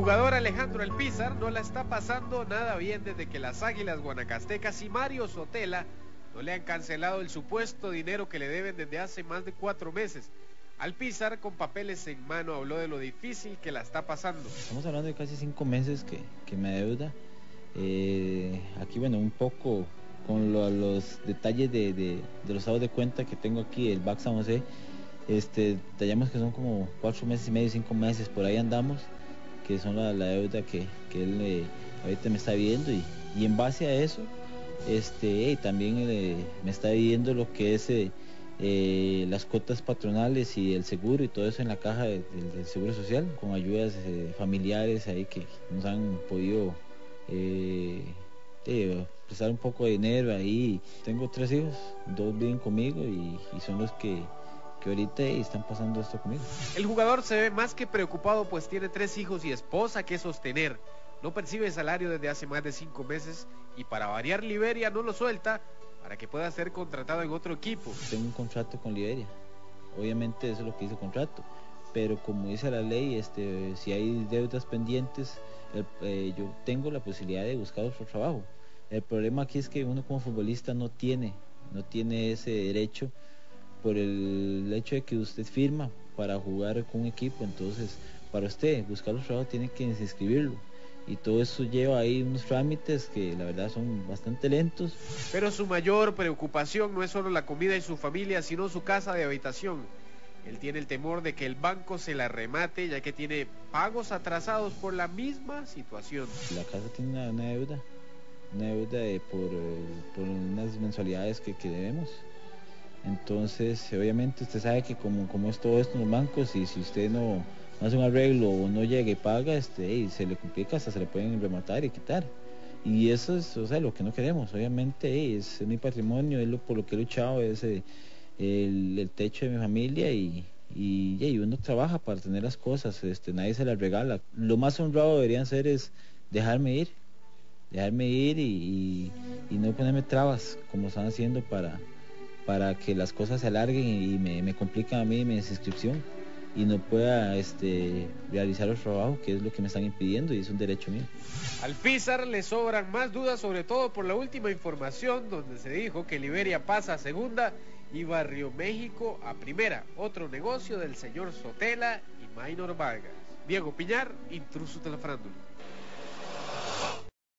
jugador Alejandro Alpizar no la está pasando nada bien desde que las Águilas Guanacastecas y Mario Sotela no le han cancelado el supuesto dinero que le deben desde hace más de 4 meses. Alpizar, con papeles en mano, habló de lo difícil que la está pasando. Estamos hablando de casi 5 meses que me adeuda. Aquí, bueno, un poco con los detalles de los estados de cuenta que tengo aquí, el BAC San José, detallamos que son como 4 meses y medio, 5 meses, por ahí andamos, que son la deuda que él ahorita me está viendo, y en base a eso, también me está viendo lo que es las cuotas patronales y el seguro y todo eso en la caja del Seguro Social, con ayudas familiares ahí que nos han podido prestar un poco de dinero ahí. Tengo 3 hijos, 2 viven conmigo y son los que ahorita están pasando esto conmigo. El jugador se ve más que preocupado, pues tiene 3 hijos y esposa que sostener. No percibe salario desde hace más de 5 meses y, para variar, Liberia no lo suelta para que pueda ser contratado en otro equipo. Tengo un contrato con Liberia, obviamente eso es lo que dice el contrato, pero como dice la ley, si hay deudas pendientes, yo tengo la posibilidad de buscar otro trabajo. El problema aquí es que uno como futbolista no tiene ese derecho, por el hecho de que usted firma para jugar con un equipo. Entonces, para usted buscar los trabajos tiene que inscribirlo, y todo eso lleva ahí unos trámites que la verdad son bastante lentos. Pero su mayor preocupación no es solo la comida y su familia, sino su casa de habitación. Él tiene el temor de que el banco se la remate, ya que tiene pagos atrasados por la misma situación. La casa tiene una deuda por unas mensualidades que debemos. Entonces, obviamente usted sabe que como es todo esto en los bancos, y si usted no hace un arreglo o no llega y paga, se le complica, hasta se le pueden rematar y quitar. Y eso es, lo que no queremos. Obviamente es mi patrimonio, es por lo que he luchado, es el techo de mi familia, y uno trabaja para tener las cosas, nadie se las regala. Lo más honrado deberían ser es dejarme ir y no ponerme trabas como están haciendo para que las cosas se alarguen y me complican a mí mi inscripción y no pueda realizar el trabajo, que es lo que me están impidiendo, y es un derecho mío. Al Alpizar le sobran más dudas, sobre todo por la última información donde se dijo que Liberia pasa a segunda y Barrio México a primera, otro negocio del señor Sotela y Maynor Vargas. Diego Piñar, Intrusos de la Farándula.